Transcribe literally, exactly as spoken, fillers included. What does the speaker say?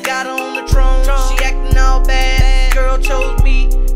got her on the throne. She acting all bad. Girl chose me.